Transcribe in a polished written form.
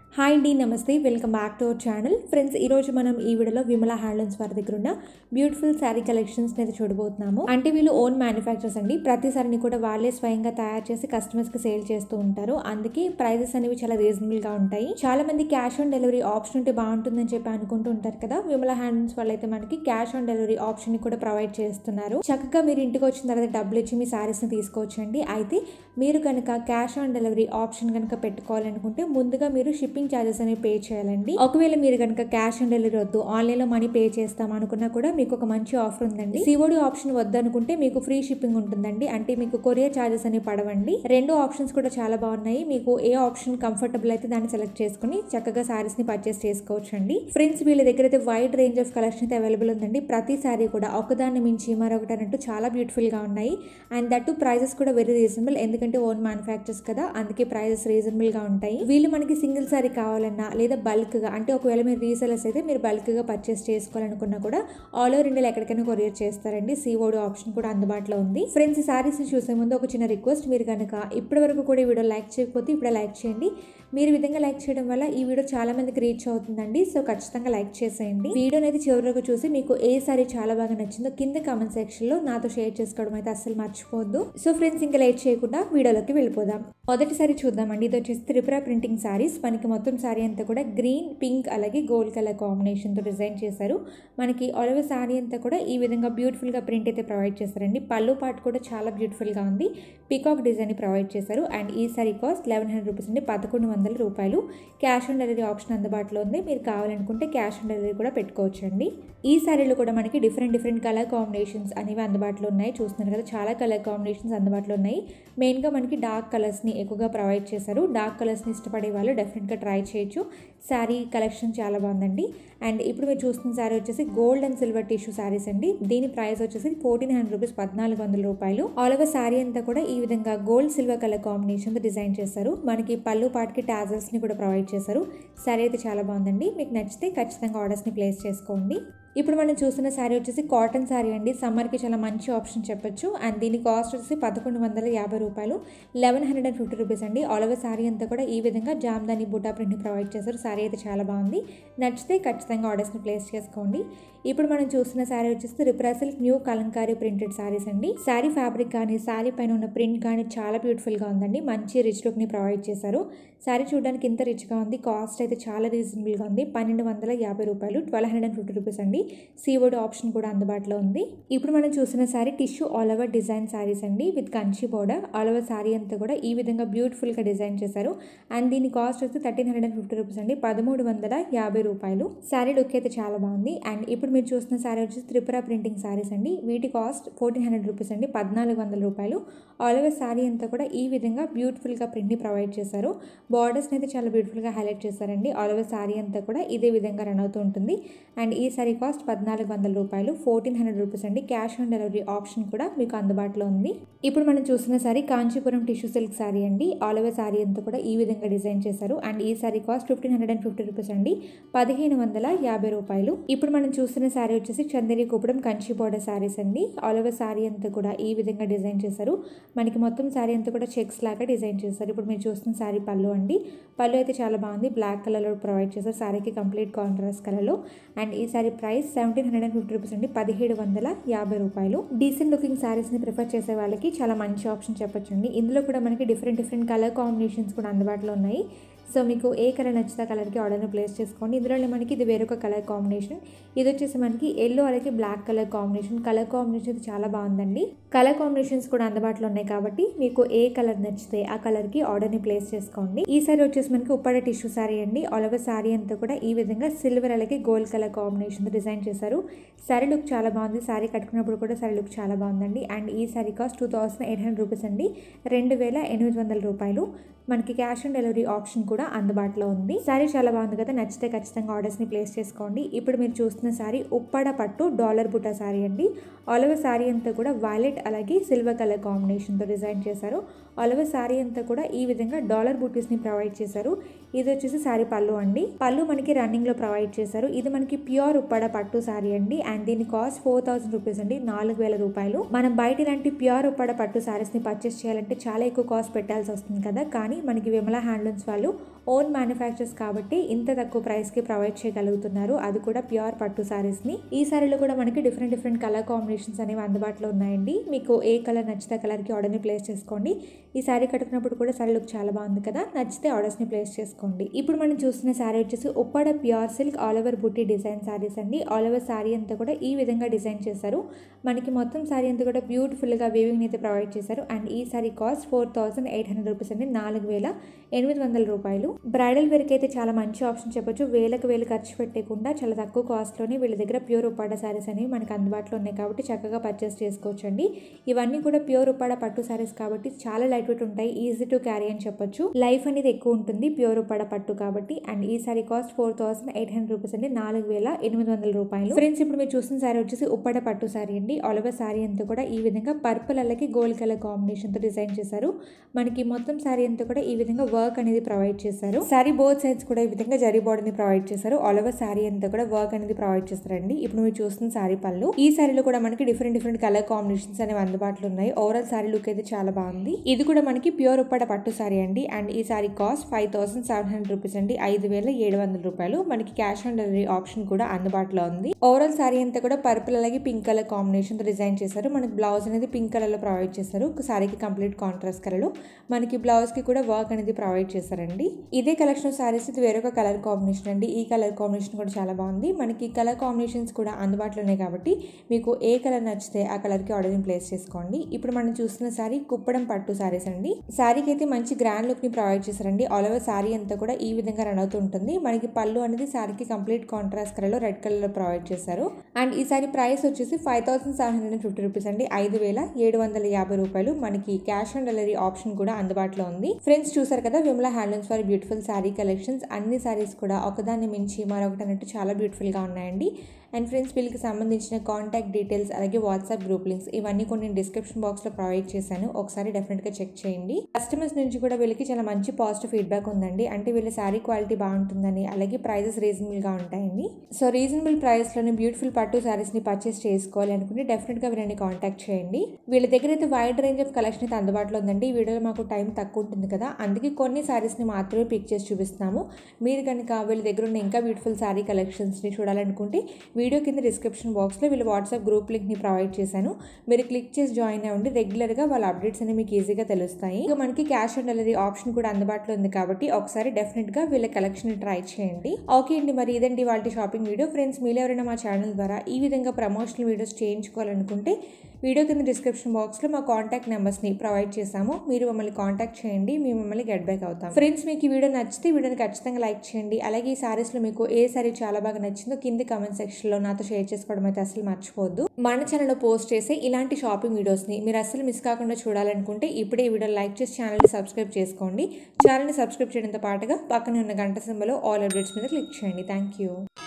Hi అండి, నమస్తే. Welcome back to our channel. Friends, ఈరోజు మనం ఈ వీడియోలో విమలా హ్యాండ్లూమ్స్ వారి దగ్గర ఉన్న బ్యూటిఫుల్ శారీ కలెక్షన్స్ అయితే చూడబోతున్నాము. అంటే వీళ్ళు ఓన్ మ్యానుఫ్యాక్చర్స్ అండి. ప్రతి సారీని కూడా వాళ్ళే స్వయంగా తయారు చేసి కస్టమర్స్కి సేల్ చేస్తూ ఉంటారు. అందుకే ప్రైజెస్ అనేవి చాలా రీజనబుల్గా ఉంటాయి. చాలా మంది క్యాష్ ఆన్ డెలివరీ ఆప్షన్ ఉంటే బాగుంటుందని చెప్పి అనుకుంటూ ఉంటారు కదా. విమలా హ్యాండ్లూమ్స్ వాళ్ళు అయితే మనకి క్యాష్ ఆన్ డెలివరీ ఆప్షన్ ని కూడా ప్రొవైడ్ చేస్తున్నారు. చక్కగా మీరు ఇంటికి వచ్చిన తర్వాత డబ్బులు ఇచ్చి మీ శారీస్ని తీసుకోవచ్చండి. అయితే మీరు కనుక క్యాష్ ఆన్ డెలివరీ ఆప్షన్ కనుక పెట్టుకోవాలనుకుంటే ముందుగా మీరు షిప్పింగ్ ఛార్జెస్ అనేవి పే చేయాలండి. ఒకవేళ మీరు కనుక క్యాష్ ఆన్ డెలివరీ వద్దు, ఆన్లైన్లో మనీ పే చేస్తాం అనుకున్నా కూడా మీకు ఒక మంచి ఆఫర్ ఉందండి. సిఓడి ఆప్షన్ వద్దనుకుంటే మీకు ఫ్రీ షిప్పింగ్ ఉంటుందండి. అంటే మీకు కొరియర్ ఛార్జెస్ అనేవి పడవండి. రెండు ఆప్షన్స్ కూడా చాలా బాగున్నాయి. మీకు ఏ ఆప్షన్ కంఫర్టబుల్ అయితే దాన్ని సెలెక్ట్ చేసుకుని చక్కగా సారీస్ ని పర్చేస్ చేసుకోవచ్చు అండి. ఫ్రెండ్స్, వీళ్ళ దగ్గర అయితే వైడ్ రేంజ్ ఆఫ్ కలెక్షన్ అయితే అవైలబుల్ ఉందండి. ప్రతి సారీ కూడా ఒకదాన్ని మించి మరొకటి అన్నట్టు చాలా బ్యూటిఫుల్ గా ఉన్నాయి. అండ్ దట్టు ప్రైజెస్ కూడా వెరీ రీజనబుల్. ఎందుకంటే ఓన్ మ్యానుఫ్యాక్చర్స్ కదా, అందుకే ప్రైజెస్ రీజనబుల్ గా ఉంటాయి. వీళ్ళు మనకి సింగిల్ సారీ కావాలన్నా లేదా బల్క్ గా, అంటే ఒకవేళ మీరు రీసెలర్స్ అయితే మీరు బల్క్ గా పర్చేస్ చేసుకోవాలనుకున్నా కూడా ఆల్ ఓవర్ ఇండియాలో ఎక్కడికైనా కొరియర్ చేస్తారండి. సిఓడి ఆప్షన్ కూడా అందుబాటులో ఉంది. ఫ్రెండ్స్, ఈ సారీస్ చూసే ముందు ఒక చిన్న రిక్వెస్ట్, మీరు కనుక ఇప్పటి వరకు కూడా ఈ వీడియో లైక్ చేయకపోతే ఇప్పుడే లైక్ చేయండి. మీరు విధంగా లైక్ చేయడం వల్ల ఈ వీడియో చాలా మందికి రీచ్ అవుతుందండి. సో ఖచ్చితంగా లైక్ చేసేయండి. వీడియోని అయితే చివరి వరకు చూసి మీకు ఏ సారీ చాలా బాగా నచ్చిందో కింద కామెంట్ సెక్షన్ లో నాతో షేర్ చేసుకోవడం అయితే అస్సలు మర్చిపోవద్దు. సో ఫ్రెండ్స్, ఇంకా లేట్ చేయకుండా వీడియోలోకి వెళ్ళిపోదాం. మొదటి సారీ చూద్దామండి. ఇది వచ్చేసి త్రిపుర ప్రింటింగ్ సారీస్. మనకి మొత్తం సారీ అంతా కూడా గ్రీన్, పింక్ అలాగే గోల్డ్ కలర్ కాంబినేషన్ తో డిజైన్ చేశారు. మనకి ఆల్ ఓవర్ సారీ అంతా కూడా ఈ విధంగా బ్యూటిఫుల్ గా ప్రింట్ అయితే ప్రొవైడ్ చేస్తారండి. పళ్ళు పార్ట్ కూడా చాలా బ్యూటిఫుల్ గా ఉంది. పికాక్ డిజైన్ ప్రొవైడ్ చేశారు. అండ్ ఈ సారీ కాస్ట్ 1100 రూపీస్ అండి, 1100 రూపాయలు. క్యాష్ ఆన్ డెలివరీ ఆప్షన్ అందుబాటులో ఉంది. మీరు కావాలనుకుంటే క్యాష్ ఆన్ డెలివరీ కూడా పెట్టుకోవచ్చు అండి. ఈ సారీలో కూడా మనకి డిఫరెంట్ కలర్ కాంబినేషన్స్ అనేవి అందుబాటులో ఉన్నాయి. చూస్తున్నారు కదా, చాలా కలర్ కాంబినేషన్స్ అందుబాటులో ఉన్నాయి. మెయిన్గా మనకి డార్క్ కలర్స్ని ఎక్కువగా ప్రొవైడ్ చేశారు. డార్క్ కలర్స్ని ఇష్టపడే వాళ్ళు డెఫినెట్గా ట్రై చేయొచ్చు. శారీ కలెక్షన్ చాలా బాగుందండి. అండ్ ఇప్పుడు మీరు చూస్తున్న శారీ వచ్చేసి gold and silver tissue saris అండి. దీని ప్రైస్ వచ్చేసి 1400 రూపీస్, 1400 రూపాయలు. ఆల్ ఓవర్ శారీ అంతా కూడా ఈ విధంగా గోల్డ్ సిల్వర్ కలర్ కాంబినేషన్ తో డిజైన్ చేశారు. మనకి పళ్ళు పాటికి టాజల్స్ ని కూడా ప్రొవైడ్ చేశారు. శారీ అయితే చాలా బాగుందండి. మీకు నచ్చితే ఖచ్చితంగా ఆర్డర్స్ ని ప్లేస్ చేసుకోండి. ఇప్పుడు మనం చూస్తున్న శారీ వచ్చేసి కాటన్ శారీ అండి. సమ్మర్కి చాలా మంచి ఆప్షన్ చెప్పొచ్చు. అండ్ దీని కాస్ట్ వచ్చేసి 1150 రూపాయలు, 1150 రూపీస్ అండి. ఆల్ ఓవర్ శారీ అంతా కూడా ఈ విధంగా జామ్దాని బుటా ప్రింట్ని ప్రొవైడ్ చేశారు. శారీ అయితే చాలా బాగుంది. నచ్చితే ఖచ్చితంగా ఆర్డర్స్ని ప్లేస్ చేసుకోండి. ఇప్పుడు మనం చూస్తున్న శారీ వచ్చేసి Tripura silk new Kalamkari printed saris అండి. శారీ ఫ్యాబ్రిక్ కానీ శారీ పైన ఉన్న ప్రింట్ కానీ చాలా బ్యూటిఫుల్గా ఉందండి. మంచి రిచ్ లుక్ని ప్రొవైడ్ చేశారు. శారీ చూడడానికి ఇంత రిచ్గా ఉంది. కాస్ట్ అయితే చాలా రీజనబుల్గా ఉంది. 1250 రూపాయలు, 1250 రూపీస్ అండి. సిఓడి ఆప్షన్ కూడా అందుబాటులో ఉంది. ఇప్పుడు మనం చూసిన sari tissue all over design saris అండి with Kanchi border. All over sari అంతా కూడా ఈ విధంగా బ్యూటిఫుల్ గా డిజైన్ చేశారు. అండ్ దీని కాస్ట్ వచ్చి 1350 రూపీస్ అండి, 1350 రూపాయలు. శారీ లుక్ అయితే చాలా బాగుంది. అండ్ ఇప్పుడు మీరు చూసిన శారీ వచ్చి త్రిపుర ప్రింటింగ్ శారీస్ అండి. వీటి కాస్ట్ 1400 రూపీస్ అండి, 1400 రూపాయలు. ఆల్ ఓవర్ శారీ అంతా కూడా ఈ విధంగా బ్యూటిఫుల్ గా ప్రింట్ ని ప్రొవైడ్ చేశారు. బార్డర్స్ అయితే చాలా బ్యూటిఫుల్ గా హైలైట్ చేశారండి. ఆల్ ఓవర్ శారీ అంతా కూడా ఇదే విధంగా రన్ అవుతూ ఉంటుంది. అండ్ ఈ శారీ కాస్ట్ 1400 రూపాయలు, 1400 రూపీస్ అండి. క్యాష్ ఆన్ డెలివరీ ఆప్షన్ కూడా మీకు అందుబాటులో ఉంది. ఇప్పుడు మనం చూస్తున్న శారీ కాంచీపురం టిష్యూ సిల్క్ శారీ అండి. ఆల్ ఓవర్ శారీ అంతా కూడా ఈ విధంగా డిజైన్ చేశారు. అండ్ ఈ శారీ కాస్ట్ 1550 రూపీస్ అండి, 1550 రూపాయలు. ఇప్పుడు మనం చూస్తున్న శారీ వచ్చేసి చందేరి కుప్పడం కంచి బోర్డర్ శారీస్ అండి. ఆల్ ఓవర్ శారీ అంతా కూడా ఈ విధంగా డిజైన్ చేశారు. మనకి మొత్తం శారీ అంతా కూడా చెక్స్ లాగా డిజైన్ చేశారు. ఇప్పుడు మీరు చూస్తున్న శారీ పళ్ళు అండి. పళ్ళు అయితే చాలా బాగుంది. బ్లాక్ కలర్ లో ప్రొవైడ్ చేశారు. శారీకి కంప్లీట్ కాంట్రాస్ట్ కలర్ లో. అండ్ ఈ శారీ ప్రైస్ 1750 రూపీస్ అండి, 1750 రూపాయలు. డీసెంట్ లుకింగ్ శారీస్ ని ప్రిఫర్ చేసే వాళ్ళకి చాలా మంచి ఆప్షన్ చెప్పొచ్చు అండి. ఇందులో కూడా మనకి డిఫరెంట్ కలర్ కాంబినేషన్స్ కూడా అందుబాటులో ఉన్నాయి. సో మీకు ఏ కలర్ నచ్చితే ఆ కలర్కి ఆర్డర్ని ప్లేస్ చేసుకోండి. ఇందులో మనకి ఇది వేరొక కలర్ కాంబినేషన్. ఇది వచ్చేసి మనకి ఎల్లో అలాగే black colour combination. Colour combination చాలా బాగుందండి. కలర్ కాంబినేషన్స్ కూడా అందుబాటులో ఉన్నాయి కాబట్టి మీకు ఏ కలర్ నచ్చితే ఆ కలర్కి ఆర్డర్ని ప్లేస్ చేసుకోండి. ఈ సారీ వచ్చేసి మనకి ఉప్పాడ టిష్యూ సారీ అండి. ఆల్ ఓవర్ సారీ అంతా కూడా ఈ విధంగా సిల్వర్ అలాగే గోల్డ్ కలర్ కాంబినేషన్ డిజైన్ చేశారు. సారీ లుక్ చాలా బాగుంది. సారీ కట్టుకున్నప్పుడు కూడా సారీ లుక్ చాలా బాగుందండి. అండ్ ఈ సారీ కాస్ట్ 2800 రూపీస్ అండి, 2800 రూపాయలు. మనకి క్యాష్ ఆన్ డెలివరీ ఆప్షన్ కూడా అందుబాటులో ఉంది. సారీ చాలా బాగుంది కదా, నచ్చితే ఖచ్చితంగా ఆర్డర్స్ని ప్లేస్ చేసుకోండి. ఇప్పుడు మీరు చూస్తున్న సారీ ఉప్పాడ పట్టు డాలర్ బుట్ట సారీ అండి. ఆల్ ఓవర్ సారీ అంతా కూడా వైలెట్ అలాగే సిల్వర్ కలర్ కాంబినేషన్తో డిజైన్ చేశారు. ఆల్ ఓవర్ సారీ అంతా కూడా ఈ విధంగా డాలర్ బుటీస్ని ప్రొవైడ్ చేశారు. ఇది వచ్చేసి సారీ పళ్ళు అండి. పళ్ళు మనకి రన్నింగ్లో ప్రొవైడ్ చేశారు. ఇది మనకి ప్యూర్ ఉప్పాడ పట్టు సారీ అండి. అండ్ దీని కాస్ట్ 4000 రూపీస్ అండి, 4000 రూపాయలు. మనం బయట ఇలాంటి ప్యూర్ ఉప్పాడ పట్టు సారీస్ని పర్చేస్ చేయాలంటే చాలా ఎక్కువ కాస్ట్ పెట్టాల్సి వస్తుంది కదా. కానీ మనకి విమలా హ్యాండ్లూమ్స్ వాళ్ళు ఓన్ మ్యానుఫ్యాక్చర్స్ కాబట్టి ఇంత తక్కువ ప్రైస్కి ప్రొవైడ్ చేయగలుగుతున్నారు, అది కూడా ప్యూర్ పట్టు శారీస్ని. ఈ శారీలో కూడా మనకి డిఫరెంట్ కలర్ కాంబినేషన్స్ అనేవి అందుబాటులో ఉన్నాయండి. మీకు ఏ కలర్ నచ్చితే ఆ కలర్కి ఆర్డర్ని ప్లేస్ చేసుకోండి. ఈ శారీ కట్టుకున్నప్పుడు కూడా శారీ లుక్ చాలా బాగుంది కదా, నచ్చితే ఆర్డర్స్ని ప్లేస్ చేసుకోండి. ఇప్పుడు మనం చూస్తున్న శారీ వచ్చేసి Uppada pure silk all over బుట్టి డిజైన్ శారీస్ అండి. ఆల్ ఓవర్ శారీ అంతా కూడా ఈ విధంగా డిజైన్ చేశారు. మనకి మొత్తం శారీ అంతా కూడా బ్యూటిఫుల్గా వీవింగ్ అయితే ప్రొవైడ్ చేశారు. అండ్ ఈ శారీ కాస్ట్ 4800 రూపీస్ అండి, 4800 రూపాయలు. బ్రైడల్ వేర్కి అయితే చాలా మంచి ఆప్షన్ చెప్పొచ్చు. వేలకు ఖర్చు పెట్టకుండా చాలా తక్కువ కాస్ట్లోనే వీళ్ళ దగ్గర ప్యూర్ ఉప్పాడ శారీస్ అనేవి మనకు అందుబాటులో ఉన్నాయి కాబట్టి చక్కగా పర్చేస్ చేసుకోవచ్చు అండి. ఇవన్నీ కూడా ప్యూర్ ఉప్పాడ పట్టు శారీస్ కాబట్టి చాలా లైట్ వెయిట్ ఉంటాయి, ఈజీ టు క్యారీ అని చెప్పొచ్చు. లైఫ్ అనేది ఎక్కువ ఉంటుంది ప్యూర్ ఉప్పాడ పట్టు కాబట్టి. అండ్ ఈ శారీ కాస్ట్ 4800 రూపీస్ అండి, 4800 రూపాయలు. ఫ్రెండ్స్ ఇప్పుడు మీరు చూసిన శారీ వచ్చేసి ఉప్పాడ పట్టు శారీ అండి. ఆల్ ఓవర్ శారీ అంతా కూడా ఈ విధంగా పర్పుల్ అలాగే గోల్డ్ కలర్ కాంబినేషన్ తో డిజైన్ చేశారు. మనకి మొత్తం శారీ అంతా కూడా ఈ విధంగా వర్క్ అనేది ప్రొవైడ్ చేశారు. శారీ బోత్ సైడ్స్ కూడా ఈ విధంగా జరీ బోర్డర్ని ప్రొవైడ్ చేశారు. ఆల్ ఓవర్ శారీ అంతా కూడా వర్క్ అనేది ప్రొవైడ్ చేస్తారండి. ఇప్పుడు మీరు చూస్తున్న శారీ పళ్ళు. ఈ శారీలో కూడా మనకి డిఫరెంట్ కలర్ కాంబినేషన్స్ అనేవి అందుబాటులో ఉన్నాయి. ఓవరాల్ శారీ లుక్ అయితే చాలా బాగుంది. ఇది కూడా మనకి ప్యూర్ ఉప్పాడ పట్టు శారీ అండి. అండ్ ఈ శారీ కాస్ట్ 5700 రూపీస్ అండి, 5700 రూపాయలు. మనకి క్యాష్ ఆన్ డెలివరీ ఆప్షన్ కూడా అందుబాటులో ఉంది. ఓవరాల్ శారీ అంతా కూడా పర్పుల్ అలాగే పింక్ కలర్ కాంబినేషన్ తో డిజైన్ చేశారు. మనకి బ్లౌజ్ అనేది పింక్ కలర్ లో ప్రొవైడ్ చేశారు. శారీకి కంప్లీట్ కాంట్రాస్ట్ కలర్ లో మనకి బ్లౌజ్ కి కూడా వర్క్ అనేది ప్రొవైడ్ చేశారండి. ఇదే కలెక్షన్ శారీస్ ఇది వేరొక కలర్ కాంబినేషన్ అండి. ఈ కలర్ కాంబినేషన్ కూడా చాలా బాగుంది. మనకి కలర్ కాంబినేషన్స్ కూడా అందుబాటులో ఉన్నాయి కాబట్టి మీకు ఏ కలర్ నచ్చితే ఆ కలర్ కి ఆర్డర్ ప్లేస్ చేసుకోండి. ఇప్పుడు మనం చూస్తున్న శారీ కుప్పడం పట్టు శారీస్ అండి. శారీకి అయితే మంచి గ్రాండ్ లుక్ ని ప్రొవైడ్ చేశారండి. ఆల్ ఓవర్ శారీ అంతా కూడా ఈ విధంగా రన్ అవుతూ ఉంటుంది. మనకి పళ్ళు అనేది శారీకి కంప్లీట్ కాంట్రాస్ట్ కలర్ లో రెడ్ కలర్ లో ప్రొవైడ్ చేశారు. అండ్ ఈ శారీ ప్రైస్ వచ్చేసి 5750 రూపీస్ అండి, 5750 రూపాయలు. మనకి క్యాష్ ఆన్ డెలివరీ ఆప్షన్ కూడా అందుబాటులో ఉంది. ఫ్రెండ్స్ చూసారు కదా, విమలా హ్యాండ్లూమ్స్ వారి బ్యూటిఫుల్ శారీ కలెక్షన్స్. అన్ని శారీస్ కూడా ఒకదాన్ని మించి మరొకటి అన్నట్టు చాలా బ్యూటిఫుల్ గా ఉన్నాయండి. అండ్ ఫ్రెండ్స్ వీళ్ళకి సంబంధించిన కాంటాక్ట్ డీటెయిల్స్ అలాగే వాట్సాప్ గ్రూప్ లింక్స్ ఇవన్నీ కొన్ని నేను డిస్క్రిప్షన్ బాక్స్ లో ప్రొవైడ్ చేశాను, ఒకసారి డెఫినెట్ గా చెక్ చేయండి. కస్టమర్స్ నుంచి కూడా వీళ్ళకి చాలా మంచి పాజిటివ్ ఫీడ్బ్యాక్ ఉందండి. అంటే వీళ్ళ శారీ క్వాలిటీ బాగుంటుందని అలాగే ప్రైజెస్ రీజనబుల్ గా ఉంటాయండి. సో రీజనబుల్ ప్రైస్ లోనే బ్యూటిఫుల్ పట్టు శారీస్ ని పర్చేస్ చేసుకోవాలి అనుకుంటే డెఫినెట్ గా వీళ్ళని కాంటాక్ట్ చేయండి. వీళ్ళ దగ్గర అయితే వైడ్ రేంజ్ ఆఫ్ కలెక్షన్ అయితే అందుబాటులో ఉందండి. ఈ వీడియోలో మాకు టైం తక్కువ ఉంటుంది కదా, అందుకే కొన్ని శారీస్ ని మాత్రమే పిక్ చేసి చూపిస్తున్నాము. మీరు కనుక వీళ్ళ దగ్గర ఉన్న ఇంకా బ్యూటిఫుల్ శారీ కలెక్షన్స్ ని చూడాలనుకుంటే వీడియో కింద డిస్క్రిప్షన్ బాక్స్లో వీళ్ళ వాట్సాప్ గ్రూప్ లింక్ని ప్రొవైడ్ చేశాను. మీరు క్లిక్ చేసి జాయిన్ అవ్వండి. రెగ్యులర్గా వాళ్ళ అప్డేట్స్ అనేవి మీకు ఈజీగా తెలుస్తాయి. ఇక మనకి క్యాష్ ఆన్ డెలివరీ ఆప్షన్ కూడా అందుబాటులో ఉంది కాబట్టి ఒకసారి డెఫినెట్గా వీళ్ళ కలెక్షన్ ట్రై చేయండి. ఓకే అండి, మరి ఇదండి వాళ్ళ షాపింగ్ వీడియో. ఫ్రెండ్స్ మీరు ఎవరైనా మా ఛానల్ ద్వారా ఈ విధంగా ప్రమోషనల్ వీడియోస్ చేయించుకోవాలనుకుంటే వీడియో కింద డిస్క్రిప్షన్ బాక్స్లో మా కాంటాక్ట్ నెంబర్స్ని ప్రొవైడ్ చేశాము. మీరు మమ్మల్ని కాంటాక్ట్ చేయండి, మేము మిమ్మల్ని గెట్ బ్యాక్ అవుతాం. ఫ్రెండ్స్ మీకు ఈ వీడియో నచ్చితే వీడియోని ఖచ్చితంగా లైక్ చేయండి. అలాగే ఈ శారీస్లో మీకు ఏ శారీ చాలా బాగా నచ్చిందో కింద కామెంట్ సెక్షన్లో నాతో షేర్ చేసుకోవడం అయితే అసలు మర్చిపోవద్దు. మన ఛానల్లో పోస్ట్ చేసే ఇలాంటి షాపింగ్ వీడియోస్ని మీరు అసలు మిస్ కాకుండా చూడాలనుకుంటే ఇప్పుడే ఈ వీడియో లైక్ చేసి ఛానల్ని సబ్స్క్రైబ్ చేసుకోండి. ఛానల్ని సబ్స్క్రైబ్ చేయడంతో పాటుగా పక్కనే ఉన్న గంట సింబల్ ఆల్ అప్డేట్స్ మీద క్లిక్ చేయండి. Thank you.